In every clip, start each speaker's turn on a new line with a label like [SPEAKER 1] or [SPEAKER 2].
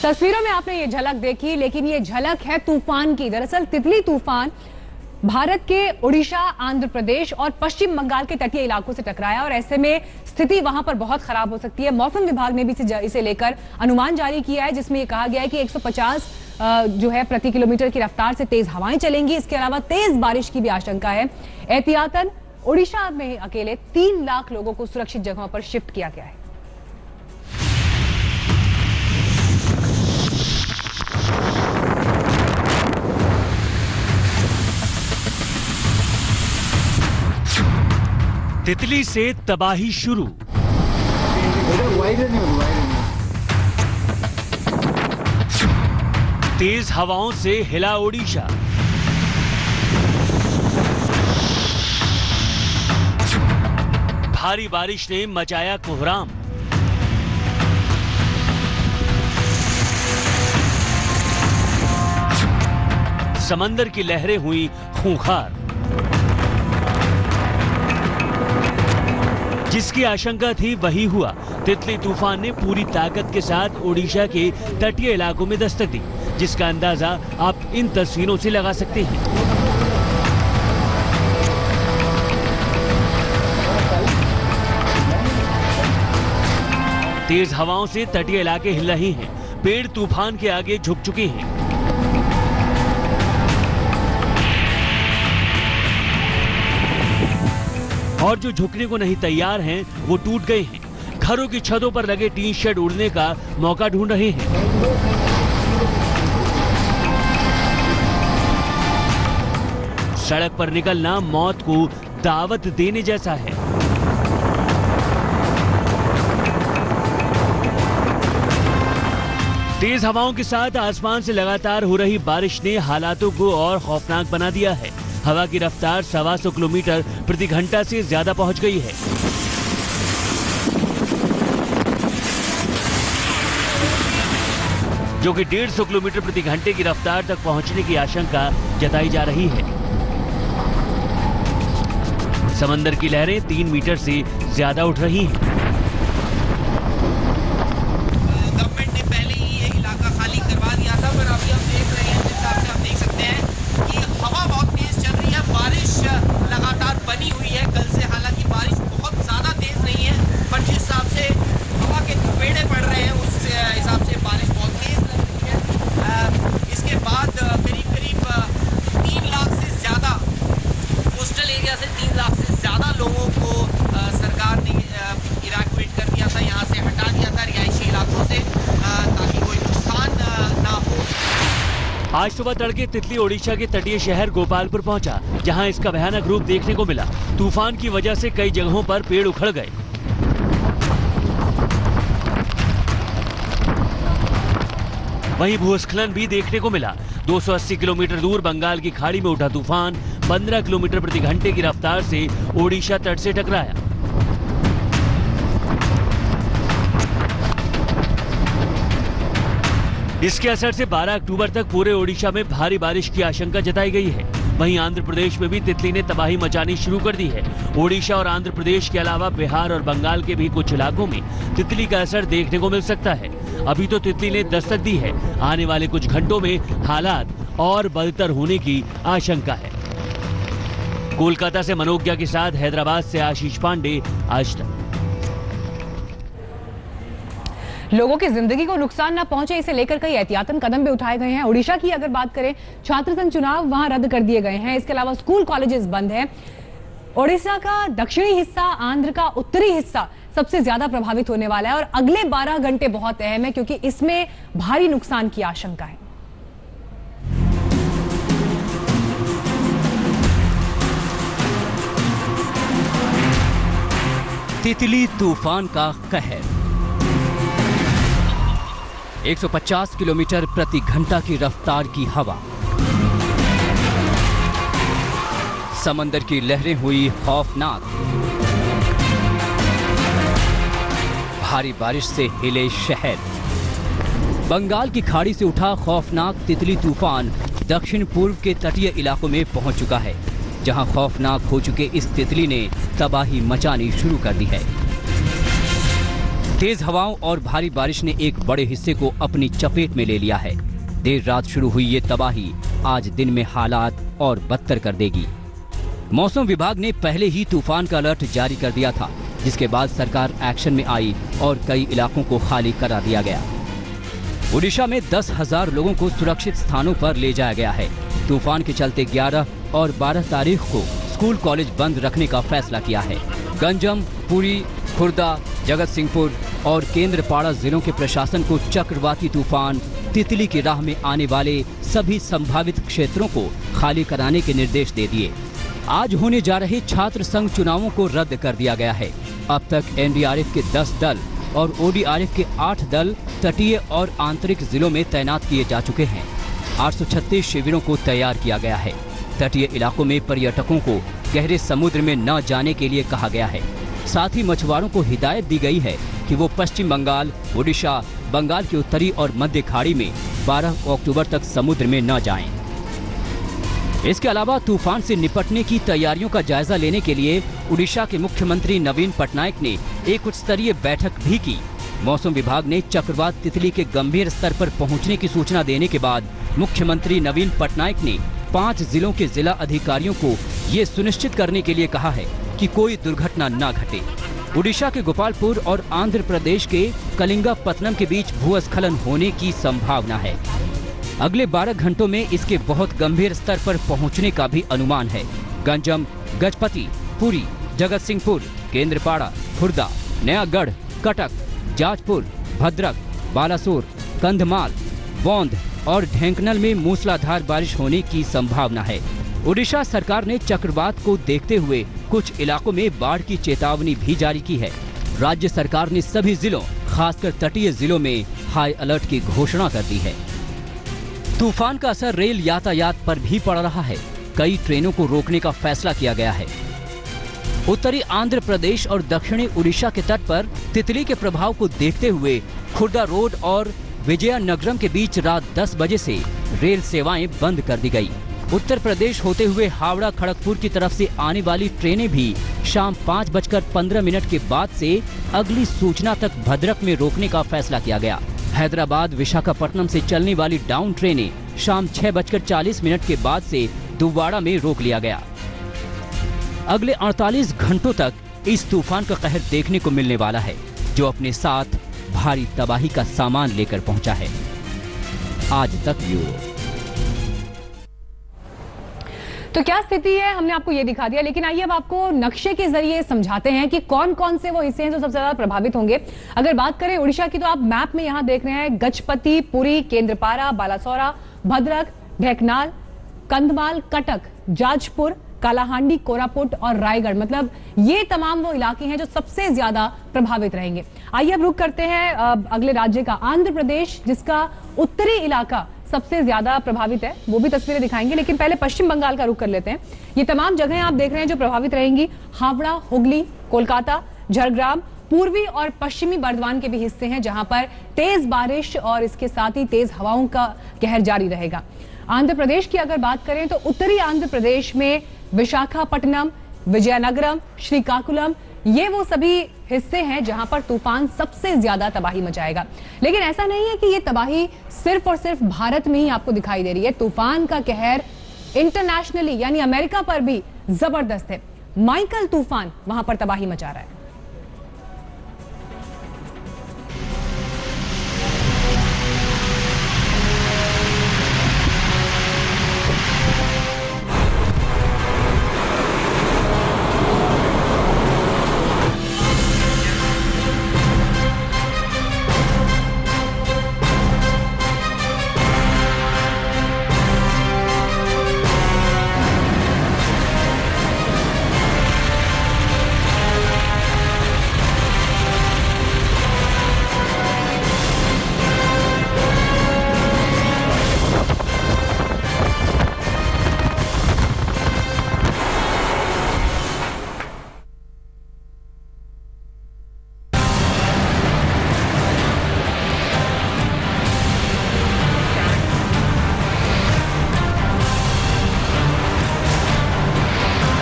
[SPEAKER 1] तस्वीरों में आपने ये झलक देखी, लेकिन ये झलक है तूफान की। दरअसल तितली तूफान भारत के उड़ीसा, आंध्र प्रदेश और पश्चिम बंगाल के तटीय इलाकों से टकराया और ऐसे में स्थिति वहां पर बहुत खराब हो सकती है। मौसम विभाग ने भी इसे लेकर अनुमान जारी किया है, जिसमें ये कहा गया है कि 150 जो है प्रति किलोमीटर की रफ्तार से तेज हवाएं चलेंगी। इसके अलावा तेज बारिश की भी आशंका है। एहतियातन उड़ीसा में अकेले 3 लाख लोगों को सुरक्षित जगहों पर शिफ्ट किया गया है।
[SPEAKER 2] तितली से तबाही शुरू। तेज हवाओं से हिला ओडिशा। भारी बारिश ने मचाया कोहराम। समंदर की लहरें हुई खूंखार। जिसकी आशंका थी वही हुआ। तितली तूफान ने पूरी ताकत के साथ ओडिशा के तटीय इलाकों में दस्तक दी, जिसका अंदाजा आप इन तस्वीरों से लगा सकते हैं। तेज हवाओं से तटीय इलाके हिल रहे हैं। पेड़ तूफान के आगे झुक चुके हैं। और जो झुकने को नहीं तैयार हैं, वो टूट गए हैं। घरों की छतों पर लगे टीन शेड उड़ने का मौका ढूंढ रहे हैं। सड़क पर निकलना मौत को दावत देने जैसा है। तेज हवाओं के साथ आसमान से लगातार हो रही बारिश ने हालातों को और खौफनाक बना दिया है। हवा की रफ्तार 125 किलोमीटर प्रति घंटा से ज्यादा पहुंच गई है। जो कि 150 किलोमीटर प्रति घंटे की रफ्तार तक पहुंचने की आशंका जताई जा रही है। समंदर की लहरें 3 मीटर से ज्यादा उठ रही हैं।
[SPEAKER 3] गवर्नमेंट ने पहले ही ये इलाका खाली करवा दिया था, पर अभी हम देख रहे हैं, जिस हिसाब से आप देख सकते हैं कि हवा बहुत तेज चल रही है। बारिश लगातार बनी हुई है कल से। हालांकि बारिश बहुत ज़्यादा तेज नहीं है, पर जिस हिसाब से हवा के थपेड़े पड़ रहे हैं, उस हिसाब से बारिश बहुत तेज लग रही है। इसके बाद करीब 3 लाख से ज़्यादा कोस्टल एरिया से 3 लाख से ज़्यादा लोगों को सरकार ने इवैक्यूएट कर दिया था, यहाँ से हटा दिया था रिहायशी इलाकों से, ताकि कोई नुकसान ना हो।
[SPEAKER 2] आज सुबह तड़के तितली ओडिशा के तटीय शहर गोपालपुर पहुंचा, जहां इसका भयानक रूप देखने को मिला। तूफान की वजह से कई जगहों पर पेड़ उखड़ गए। वहीं भूस्खलन भी देखने को मिला। 280 किलोमीटर दूर बंगाल की खाड़ी में उठा तूफान 15 किलोमीटर प्रति घंटे की रफ्तार से ओडिशा तट से टकराया। इसके असर से 12 अक्टूबर तक पूरे ओडिशा में भारी बारिश की आशंका जताई गई है। वहीं आंध्र प्रदेश में भी तितली ने तबाही मचानी शुरू कर दी है। ओडिशा और आंध्र प्रदेश के अलावा बिहार और बंगाल के भी कुछ इलाकों में तितली का असर देखने को मिल सकता है। अभी तो तितली ने दस्तक दी है। आने वाले कुछ घंटों में हालात और बदतर होने की आशंका है। कोलकाता से मनोज्ञा के साथ हैदराबाद से आशीष पांडे, आज तक।
[SPEAKER 1] लोगों की जिंदगी को नुकसान न पहुंचे, इसे लेकर कई एहतियातन कदम भी उठाए गए हैं। ओडिशा की अगर बात करें, छात्र संघ चुनाव वहां रद्द कर दिए गए हैं। इसके अलावा स्कूल कॉलेजेस बंद हैं। ओडिशा का दक्षिणी हिस्सा, आंध्र का उत्तरी हिस्सा सबसे ज्यादा प्रभावित होने वाला है और अगले 12 घंटे बहुत अहम है, क्योंकि इसमें भारी नुकसान की आशंका है।
[SPEAKER 4] तितली तूफान का कहर। 150 किलोमीटर प्रति घंटा की रफ्तार की हवा। समंदर की लहरें हुई खौफनाक। भारी बारिश से हिले शहर। बंगाल की खाड़ी से उठा खौफनाक तितली तूफान दक्षिण पूर्व के तटीय इलाकों में पहुंच चुका है, जहां खौफनाक हो चुके इस तितली ने तबाही मचानी शुरू कर दी है। तेज हवाओं और भारी बारिश ने एक बड़े हिस्से को अपनी चपेट में ले लिया है। देर रात शुरू हुई ये तबाही आज दिन में हालात और बदतर कर देगी। मौसम विभाग ने पहले ही तूफान का अलर्ट जारी कर दिया था, जिसके बाद सरकार एक्शन में आई और कई इलाकों को खाली करा दिया गया। ओडिशा में 10,000 लोगों को सुरक्षित स्थानों पर ले जाया गया है। तूफान के चलते 11 और 12 तारीख को स्कूल कॉलेज बंद रखने का फैसला किया है। गंजम, पुरी, खुर्दा, जगत सिंहपुर और केंद्रपाड़ा जिलों के प्रशासन को चक्रवाती तूफान तितली की राह में आने वाले सभी संभावित क्षेत्रों को खाली कराने के निर्देश दे दिए। आज होने जा रहे छात्र संघ चुनावों को रद्द कर दिया गया है। अब तक एनडीआरएफ के 10 दल और ओडीआरएफ के 8 दल तटीय और आंतरिक जिलों में तैनात किए जा चुके हैं। 836 शिविरों को तैयार किया गया है। तटीय इलाकों में पर्यटकों को गहरे समुद्र में न जाने के लिए कहा गया है। साथ ही मछुआरों को हिदायत दी गई है कि वो पश्चिम बंगाल, ओडिशा, बंगाल की उत्तरी और मध्य खाड़ी में 12 अक्टूबर तक समुद्र में न जाएं। इसके अलावा तूफान से निपटने की तैयारियों का जायजा लेने के लिए उड़ीसा के मुख्यमंत्री नवीन पटनायक ने एक उच्च स्तरीय बैठक भी की। मौसम विभाग ने चक्रवात तितली के गंभीर स्तर पर पहुंचने की सूचना देने के बाद मुख्यमंत्री नवीन पटनायक ने 5 जिलों के जिला अधिकारियों को ये सुनिश्चित करने के लिए कहा है कि कोई दुर्घटना न घटे। उड़ीसा के गोपालपुर और आंध्र प्रदेश के कलिंगापत्तनम के बीच भूस्खलन होने की संभावना है। अगले 12 घंटों में इसके बहुत गंभीर स्तर पर पहुंचने का भी अनुमान है। गंजम, गजपति, पुरी, जगत सिंहपुर, केंद्रपाड़ा, खुर्दा, नयागढ़, कटक, जाजपुर, भद्रक, बालासोर, कंधमाल, बौंध और ढेंकनल में मूसलाधार बारिश होने की संभावना है। उड़ीसा सरकार ने चक्रवात को देखते हुए कुछ इलाकों में बाढ़ की चेतावनी भी जारी की है। राज्य सरकार ने सभी जिलों, खासकर तटीय जिलों में हाई अलर्ट की घोषणा कर दी है। तूफान का असर रेल यातायात पर भी पड़ रहा है। कई ट्रेनों को रोकने का फैसला किया गया है। उत्तरी आंध्र प्रदेश और दक्षिणी उड़ीसा के तट पर तितली के प्रभाव को देखते हुए खुर्दा रोड और विजयनगरम के बीच रात 10 बजे से रेल सेवाएं बंद कर दी गई। उत्तर प्रदेश होते हुए हावड़ा खड़गपुर की तरफ से आने वाली ट्रेनें भी शाम 5:15 के बाद से अगली सूचना तक भद्रक में रोकने का फैसला किया गया। हैदराबाद विशाखापट्टनम से चलने वाली डाउन ट्रेनें शाम 6:40 के बाद से दुवाड़ा में रोक लिया गया। अगले 48 घंटों तक इस तूफान का कहर देखने को मिलने वाला है, जो अपने साथ भारी तबाही का सामान लेकर पहुंचा है। आज तक ब्यूरो।
[SPEAKER 1] तो क्या स्थिति है, हमने आपको ये दिखा दिया, लेकिन आइए अब आपको नक्शे के जरिए समझाते हैं कि कौन कौन से वो हिस्से हैं जो सबसे ज्यादा प्रभावित होंगे। अगर बात करें उड़ीसा की, तो आप मैप में यहां देख रहे हैं गजपति, पुरी, केंद्रपाड़ा, बालासोरा, भद्रक, ढेंकनाल, कंधमाल, कटक, जाजपुर, कालाहांडी, कोरापुट और रायगढ़, मतलब ये तमाम वो इलाके हैं जो सबसे ज्यादा प्रभावित रहेंगे। आइए अब रुक करते हैं अगले राज्य का, आंध्र प्रदेश, जिसका उत्तरी इलाका सबसे ज्यादा प्रभावित है। वो भी तस्वीरें दिखाएंगे, लेकिन पहले पश्चिम बंगाल का रुख कर लेते हैं। ये तमाम जगहें आप देख रहे हैं जो प्रभावित रहेंगी। हावड़ा, हुगली, कोलकाता, झरग्राम, पूर्वी और पश्चिमी बर्दवान के भी हिस्से हैं जहां पर तेज बारिश और इसके साथ ही तेज हवाओं का कहर जारी रहेगा। आंध्र प्रदेश की अगर बात करें तो उत्तरी आंध्र प्रदेश में विशाखापट्टनम, विजयनगरम, श्रीकाकुलम, ये वो सभी हिस्से हैं जहां पर तूफान सबसे ज्यादा तबाही मचाएगा। लेकिन ऐसा नहीं है कि ये तबाही सिर्फ और सिर्फ भारत में ही आपको दिखाई दे रही है। तूफान का कहर इंटरनेशनली यानी अमेरिका पर भी जबरदस्त है। माइकल तूफान वहां पर तबाही मचा रहा है।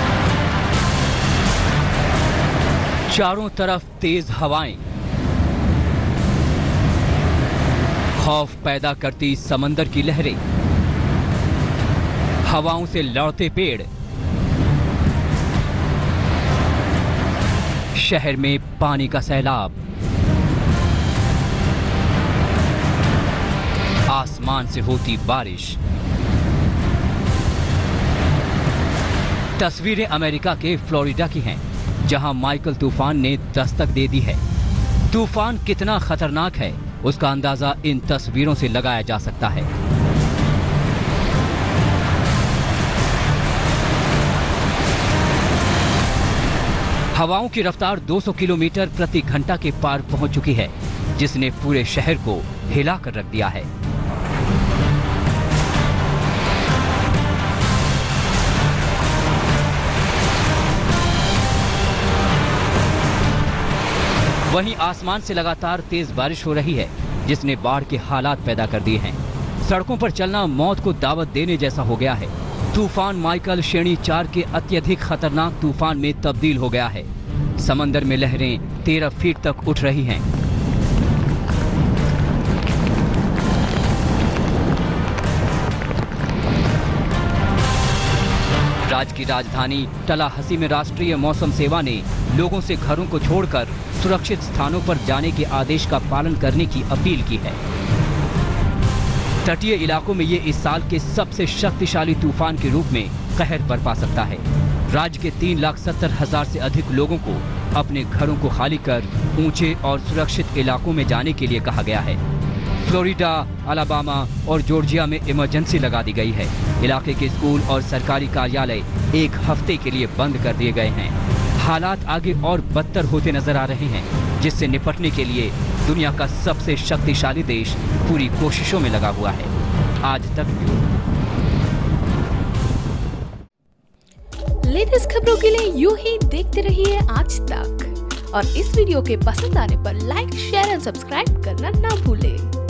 [SPEAKER 4] चारों तरफ तेज हवाएं, खौफ पैदा करती समंदर की लहरें, हवाओं से लड़ते पेड़, शहर में पानी का सैलाब, आसमान से होती बारिश। तस्वीरें अमेरिका के फ्लोरिडा की हैं, जहां माइकल तूफान ने दस्तक दे दी है। तूफान कितना खतरनाक है उसका अंदाजा इन तस्वीरों से लगाया जा सकता है। हवाओं की रफ्तार 200 किलोमीटर प्रति घंटा के पार पहुंच चुकी है, जिसने पूरे शहर को हिलाकर रख दिया है। वहीं आसमान से लगातार तेज बारिश हो रही है, जिसने बाढ़ के हालात पैदा कर दिए हैं। सड़कों पर चलना मौत को दावत देने जैसा हो गया है। तूफान माइकल श्रेणी 4 के अत्यधिक खतरनाक तूफान में तब्दील हो गया है। समंदर में लहरें 13 फीट तक उठ रही हैं। राज्य की राजधानी टलाहसी में राष्ट्रीय मौसम सेवा ने लोगों से घरों को छोड़कर सुरक्षित स्थानों पर जाने के आदेश का पालन करने की अपील की है। तटीय इलाकों में ये इस साल के सबसे शक्तिशाली तूफान के रूप में कहर बरपा सकता है। राज्य के 3,70,000 से अधिक लोगों को अपने घरों को खाली कर ऊंचे और सुरक्षित इलाकों में जाने के लिए कहा गया है। फ्लोरिडा, अलाबामा और जॉर्जिया में इमरजेंसी लगा दी गई है। इलाके के स्कूल और सरकारी कार्यालय 1 हफ्ते के लिए बंद कर दिए गए हैं। हालात आगे और बदतर होते नजर आ रहे हैं, जिससे निपटने के लिए दुनिया का सबसे शक्तिशाली देश पूरी कोशिशों में लगा हुआ है। आज तक
[SPEAKER 5] लेटेस्ट खबरों के लिए यूं ही देखते रहिए आज तक, और इस वीडियो के पसंद आने पर लाइक, शेयर और सब्सक्राइब करना ना भूलें।